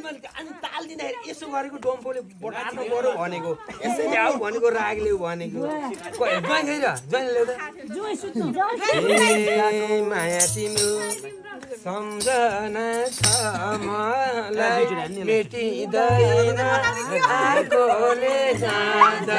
मैले अनि ताल दिँदाखेरि यसो गरेको डम्फोले बटार्नु पर्यो भनेको यसैले आऊ भनेको रागले भनेको ज्वाइन खै र ज्वाइन ल्याउँदा माया तिम्रो सम्झना छ मलाई मेटिँदैन आर्कोले जाँदा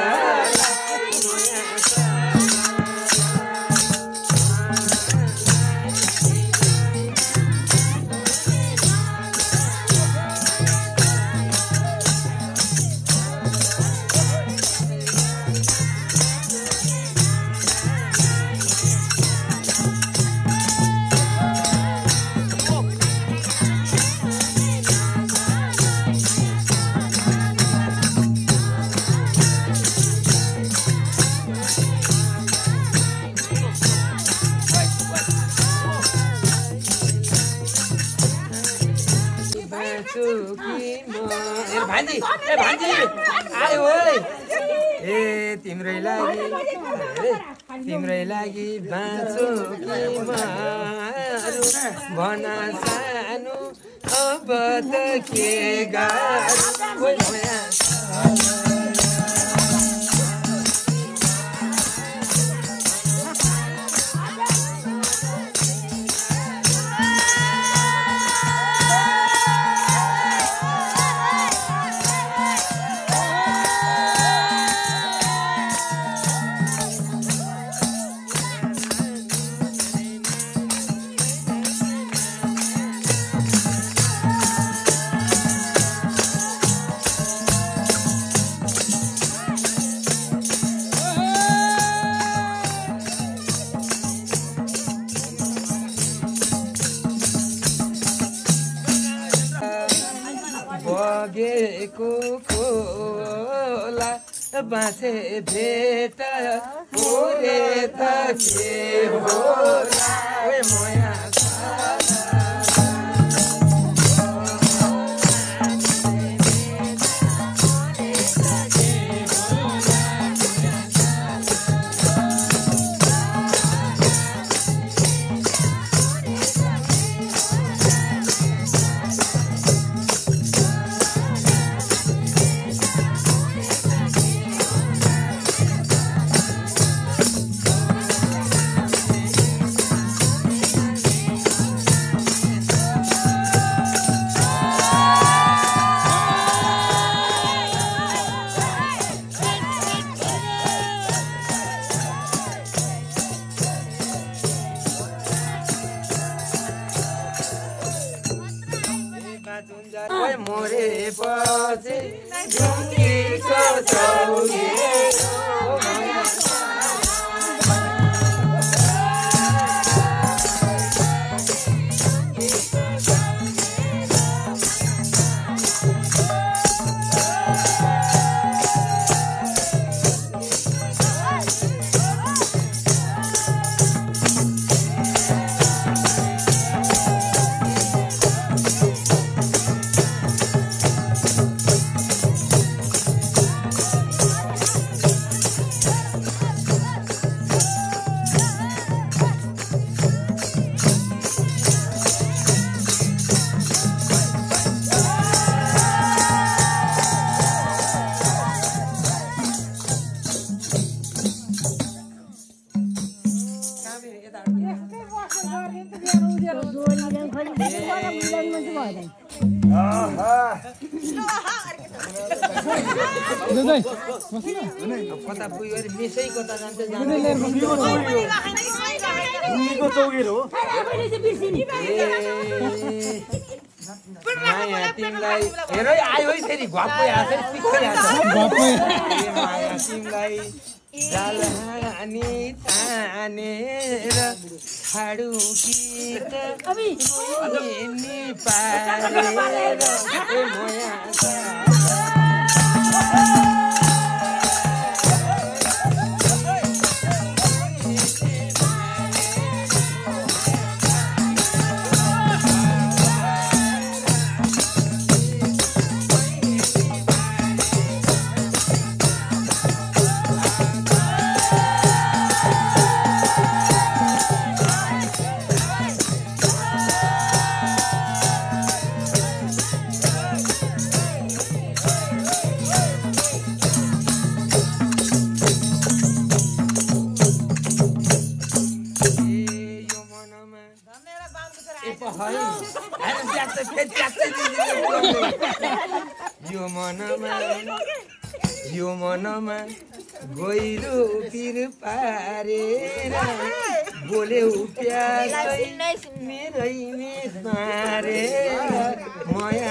भान्जी आयो ए तिम्रै लागि बाँचो कि मारू भना सानो अब त के गाह्रो बगेको खोला बाँचे भेट पुरे त के होला मोया मोरे पछि ढुङ्गीको चौकी कता पुग्यो अरे मेसै कता जान्छ माया तिमीलाई हेर आयो है फेरि घप्पै आछ माया तिमीलाई जाल हानी तानेर छाडु कि त नि पारेर मोया यो मनमा गहिरो पिर पारेर बोल्यौ प्यासै मेरै मेस मारेर माया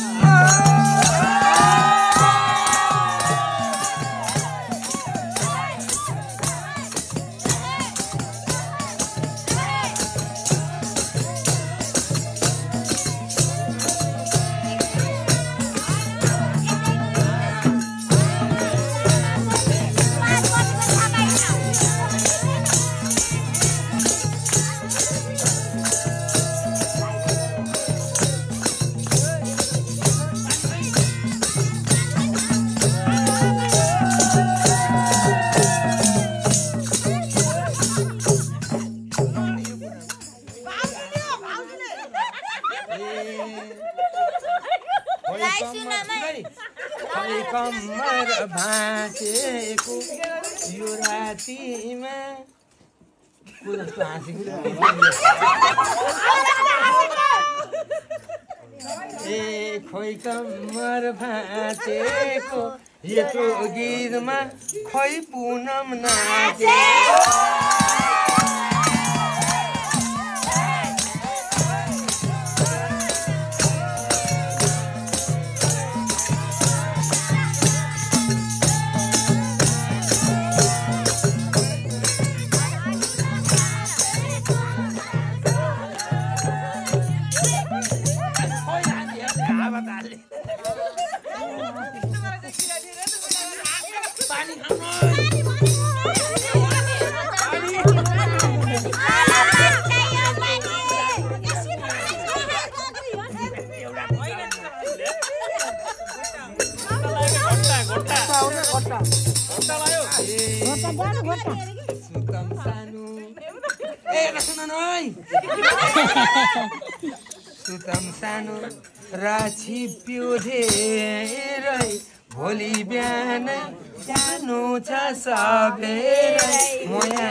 कम्मर भाँचेको यो रातिमा ए खोइ कम्मर भाँचेको यत्रो गीतमा खोइ पुनम नाचेको सुतम सानो राछि पिउधेरै भोलि बिहानै जानु छ सबेरै मोया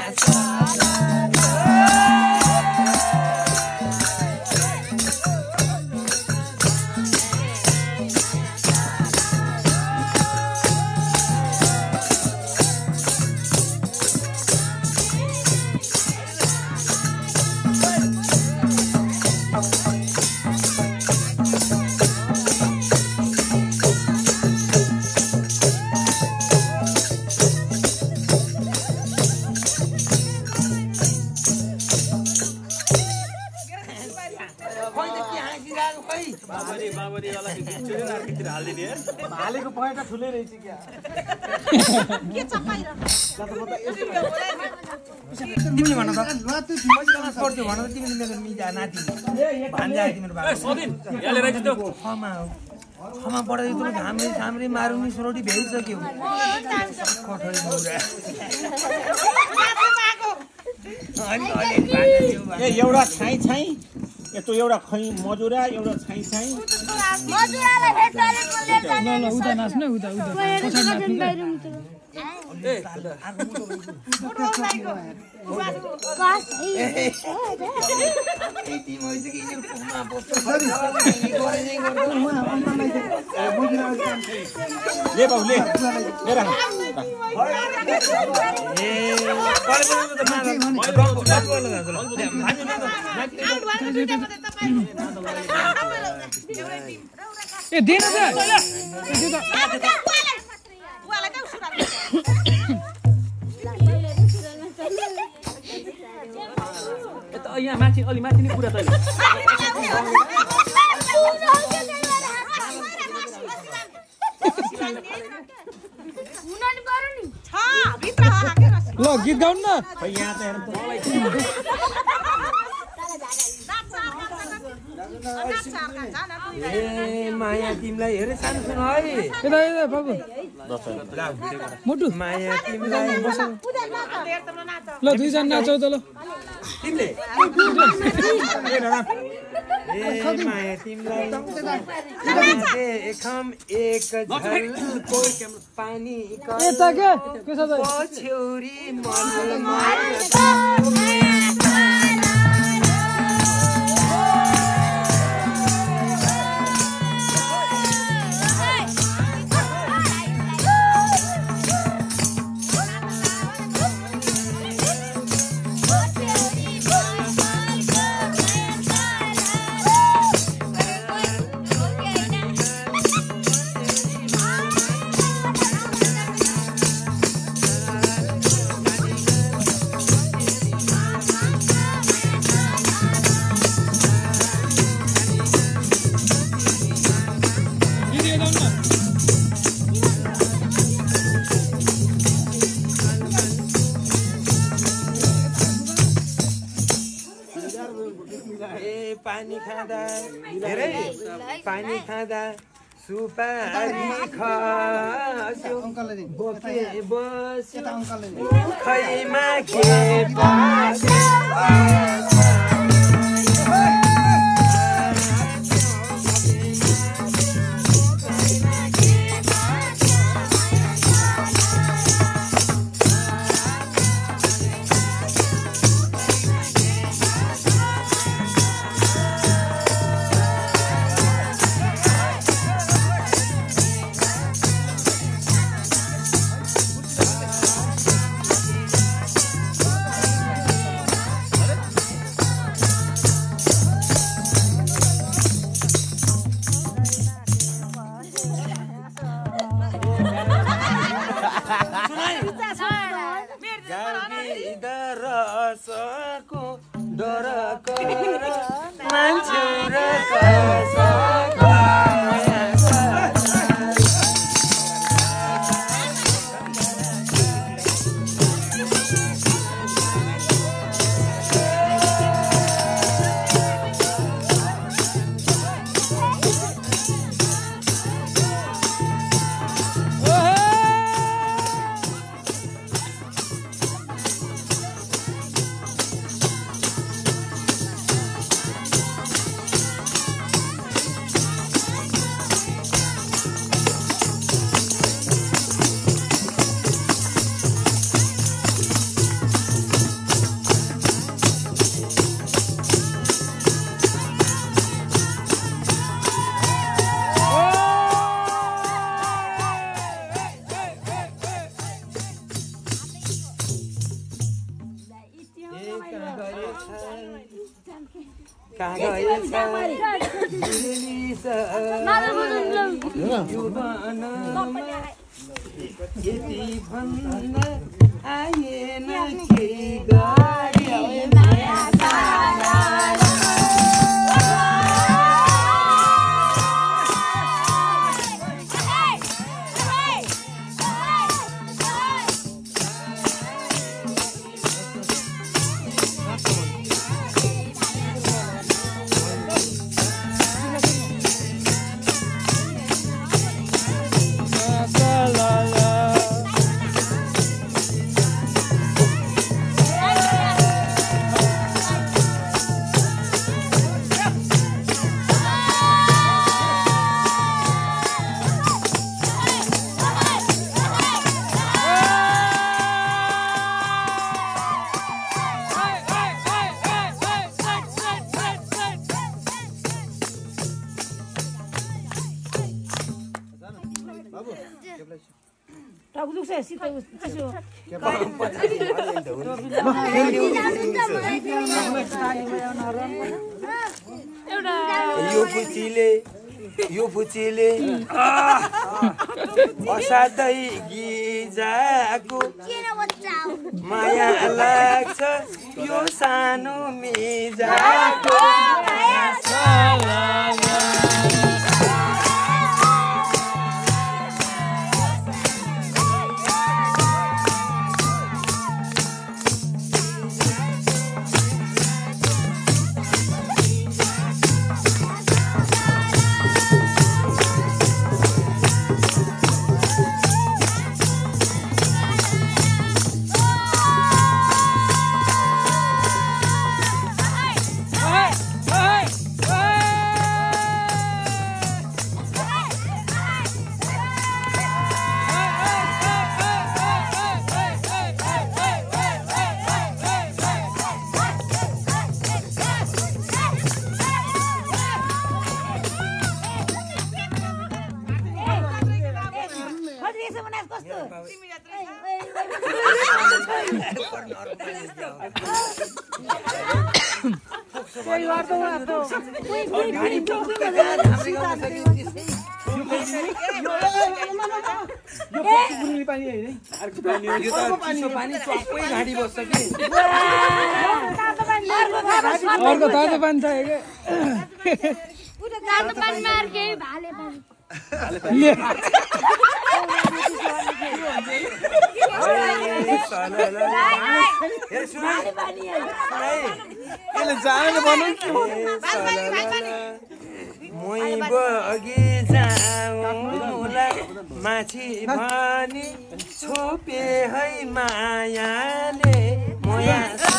हालेको पहेटा ठुलै रहेछ क्या तिमीले भन त पढ्थ्यो भन त तिमीले मेरो मिजा नाति भान्जा तिम्रो बाबा खमा पढाइ तिमीले घामले सामरे मारुनी सोरोटी भ्याइसक्यो एउटा छाई छाई यस्तो एउटा खै मजुरा एउटा छाई छाई मजुरालाई भेट्टाले बोल्दै ल उता नाच्नु उता ले बाउ ले राख ए देन त यहाँ माथि अलि माथि नै कुरा तैले ल गीत गाउन न यहाँ त ए माया तिमीलाई हेरे सानो सुन है यता यता बाबु मोटु माया तिमीलाई ल दुईजना नाचौ त ल तिमीले ए माया तिमीलाई एकम एक झलको पानी यता के छ त छेउरी पानी खाँदा सुपारी खस्यो बोके बस्यो खैमा के बस्यो रसको डर कर मान्छे र कसको यति भन्दा आएन के गरी यो पुचीले असाध्यै गिजाको माया लाग्छ यो सानो मिजाको अर्को तातो पानी चाहियो मै बगिजाउँला माछी भनी छोपे है मायाले मोया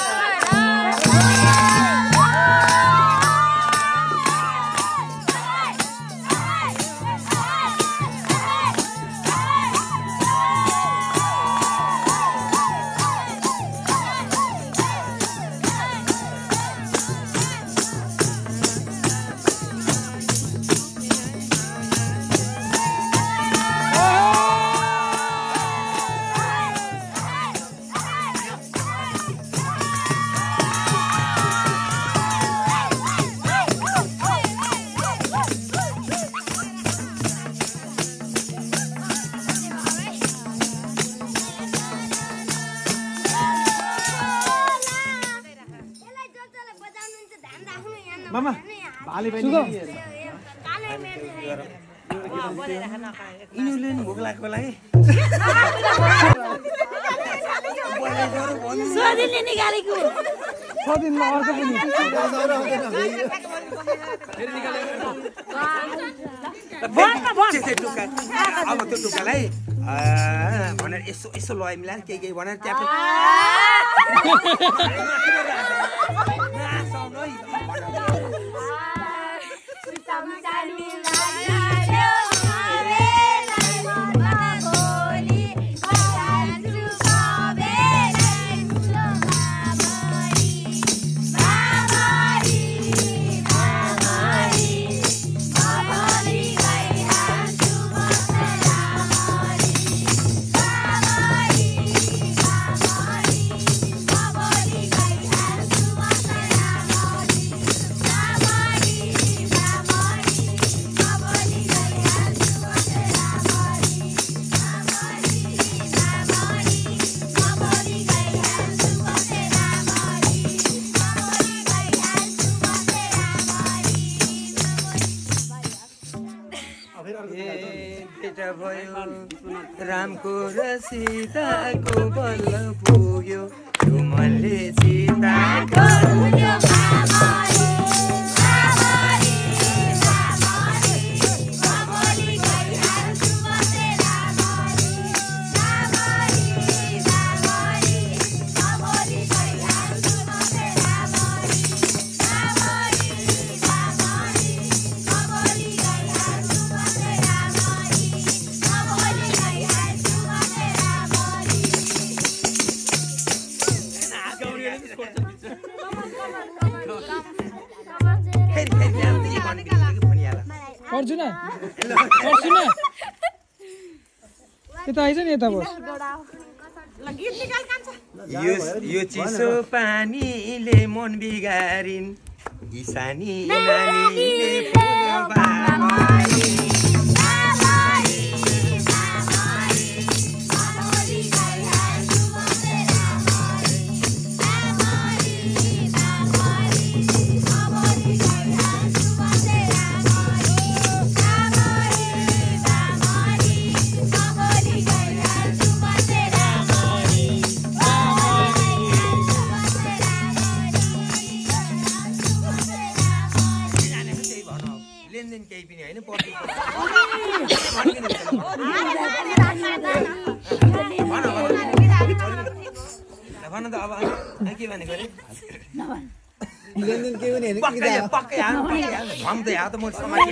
मामा भाले भाइ इनुले नि भोक लागेको लागि सोधिले निकालेको सोधिनमा अर्को पनि अब त्यो टुक्कालाई भनेर यसो यसो लय मिलाएर केही भनेर त्यहाँ रामको र सीताको बल पुग्यो तुमले सीताको अर्जुना यता आइज नि यता बस यो चिसो पानीले मन बिगारिन् किसानी नानीले फुल्यो बारी केही पनि हैन भन त अब के भनेको रे लेनदेन के पनि हैन पक्कै हम त यहाँ त म समाज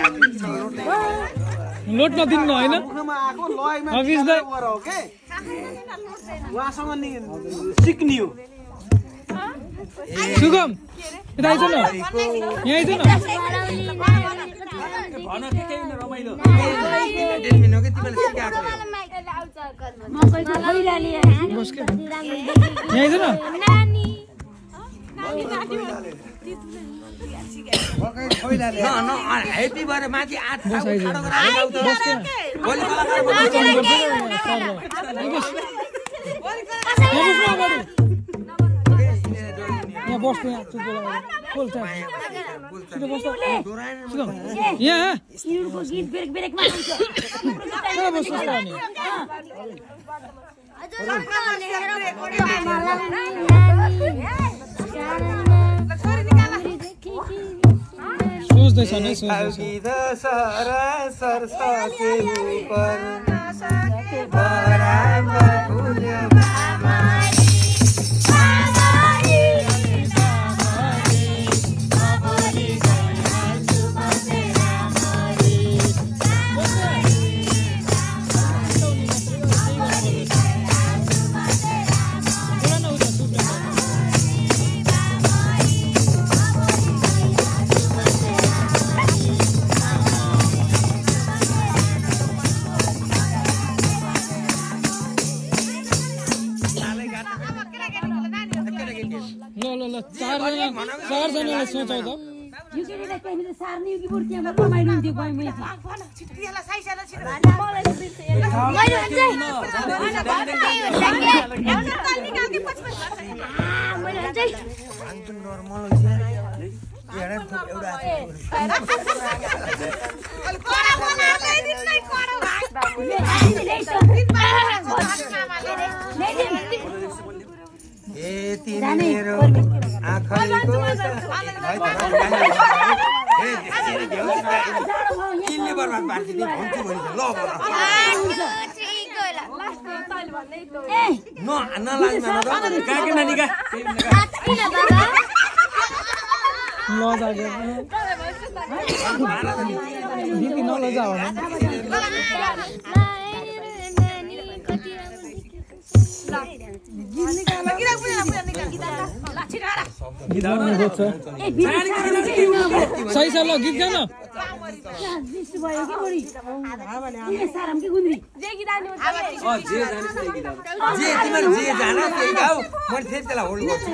लोड नदिनु हैन मुखमा आको लयमा गर हो के उहाँसँग नि सिक्नी हो सुगम यता आइज न यहाँ आइज न भन के केही न रमाइलो डेलमिन हो के तिमीले सिकाएको बस के यहाँ आइज न हेपी भएर माथि आठ यहाँ बस्नु यहाँ चुप्पो बोल्छ यहाँ सोच्दैछ नि गीत सरा सरसके उपर बराबर फुल्यो चारजनाले सोचौ त यो केटीलाई कहिले सार्ने कि बरु त्यहाँ रमाइलो हुन्थ्यो गए मैले मेरो आँखाको किनले बर्बाद पार्दिने भन्छु भने ल नलाग्नु काके नानीका दिदी नलजा हो सही छ ल गीत गान जे तिमीहरू जे जान त्यही गाऊ मैले फेरि त्यसलाई होल्ड गर्छु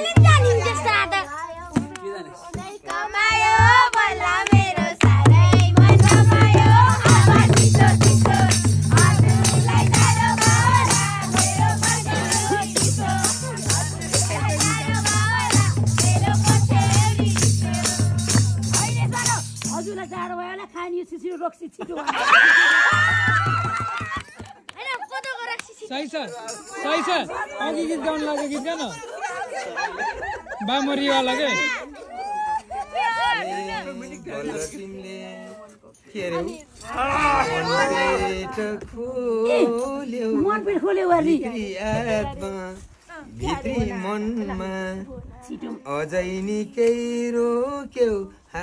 सही छ अघि गीत गाउनु लाग्यो गीत गान बामरीवाला के भित्री मनमा अझै निकै रोक्यौ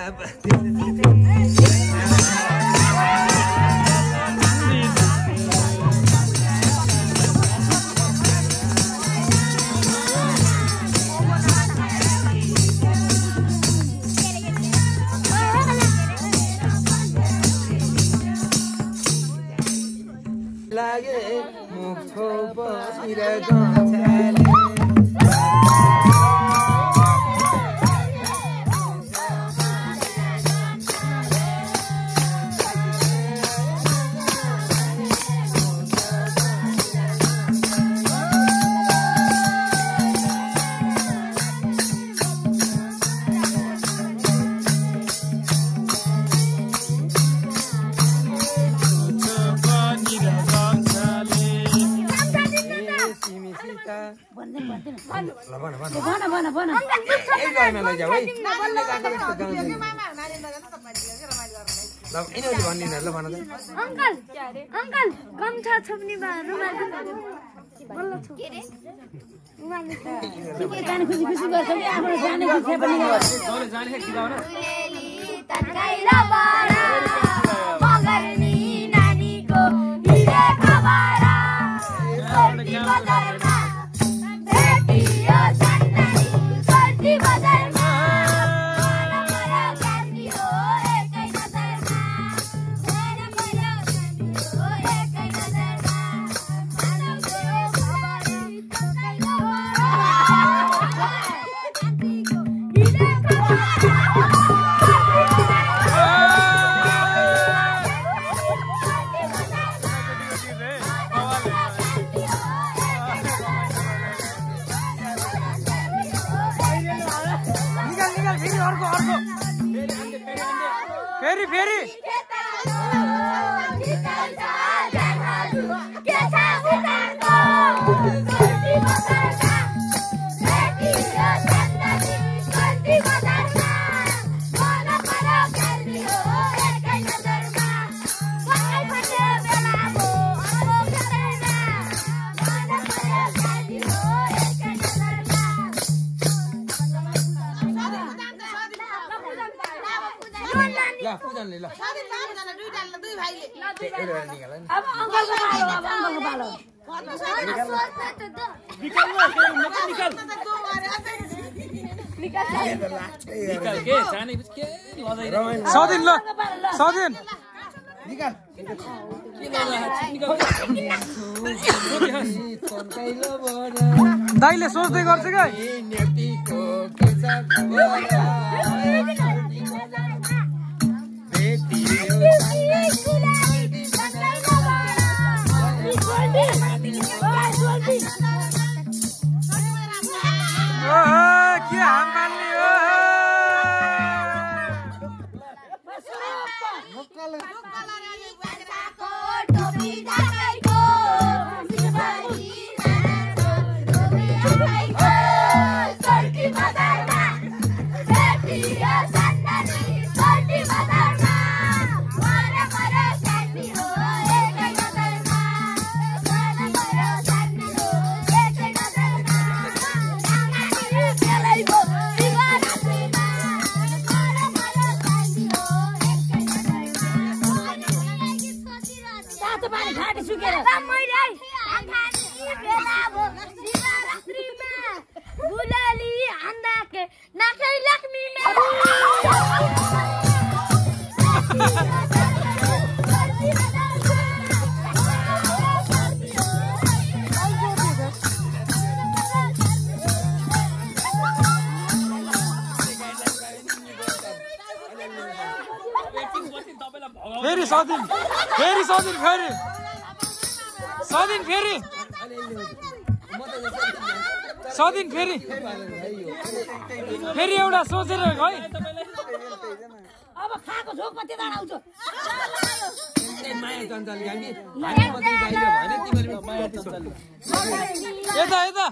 लागे मुख बसिर गछाले अंकल गमछा छोप्ने फेरि दुईजनाले ल अब अङ्कलको पालो अब अङ्कलको पालो सदिन ल सदिन दाइले सोच्दै गर्छ क्या के हाम पाल्ने हो फेरि सदिन फेरि सदिन फेरि सदिन फेरि सदिन फेरि फेरि एउटा सोचेर है अब खाएको झोक मात्रै डाँडाउँछु माया चञ्चल गाली हामी मात्रै गाइलो भने तिमीले माया चञ्चल यता यता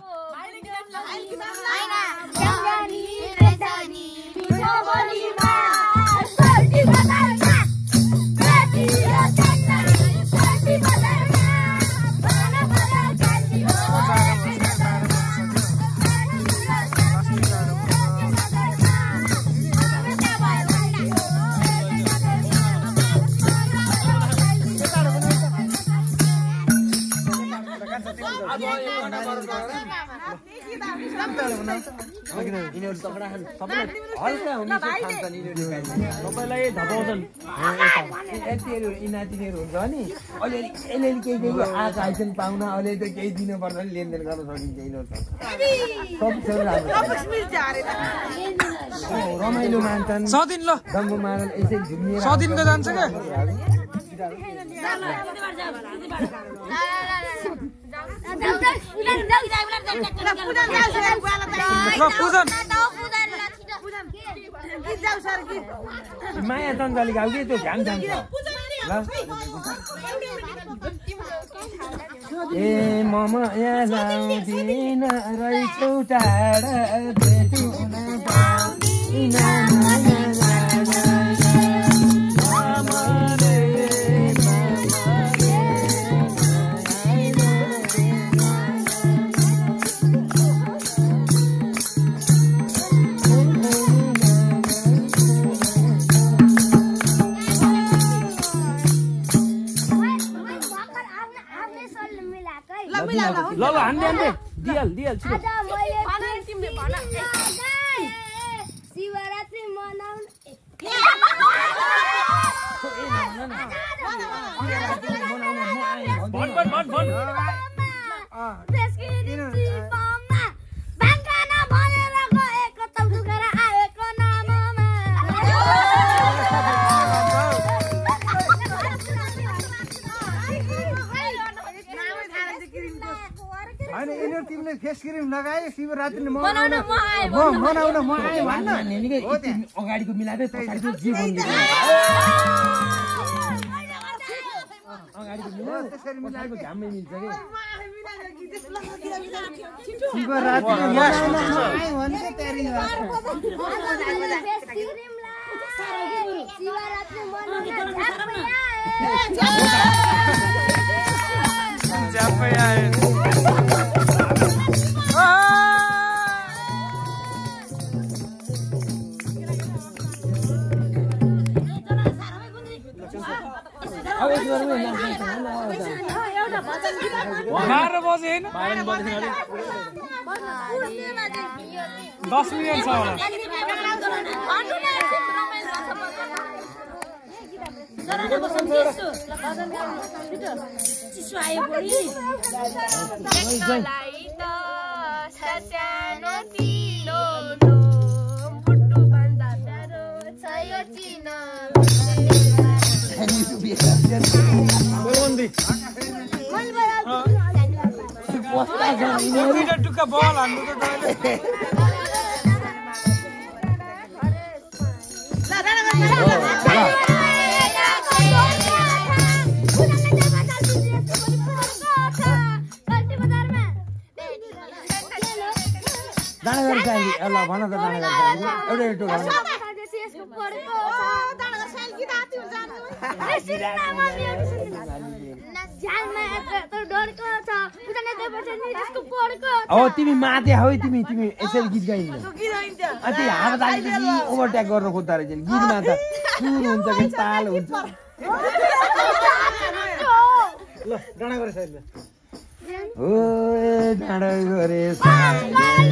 हल्का हुने तपाईँलाई धपाउँछन् यतिहरू इनातिनीहरू हुन्छ नि अलिअलि केही आएको आइछन् पाहुना अहिले त केही दिनुपर्छ नि लेनदेन गर्न सकिन्छ रमाइलो मान्छन् सदिन ल डम्बु मारल यसै झुम्मिएर सदिनको जान्छ क्या माया चञ्चली गाउँ कि त्यो घाम जान्छ ल ए मम यहाँ लाउँदिन रहेछौ टाढा भेटुन पाउँदिन ल ल हान्दै हान्दै दिहाल दिहाल छिटो शिवरात्रि मनाउन तिमीले फेस क्रिम लगायो शिवरात्रि मनाउन म आएँ भन्न अगाडिको मिलाएर पछाडिको जे भन्नु अगाडिको मिलाएर त्यसरी मिलाएको घाममै मिल्छ कि शिवरात्रि मनाउन म आएँ भन्छ तेरी शिवरात्रि मनाउन झ्याप्पै आए घरमै नाच्नु 12 बजे हैन 10 मिनेट छ होला चिसो आयो बढी सानो तिलो बुट्टु भन्दा प्यारो छ यो चिन टुक्का बल हान्नु त तैले दानागर चाहिए ल भन त दानागर चाहिए एउटा एउटा भन अब तिमी माथि हौ तिमी यसरी गीत गाइन्छ अनि हात तालेपछि ओभरट्याक गर्न खोज्दा रहेछ गीतमा त सुर हुन्छ कि ताल हुन्छ ल डाँडा गरे साइडमा ओ डाँडा गरे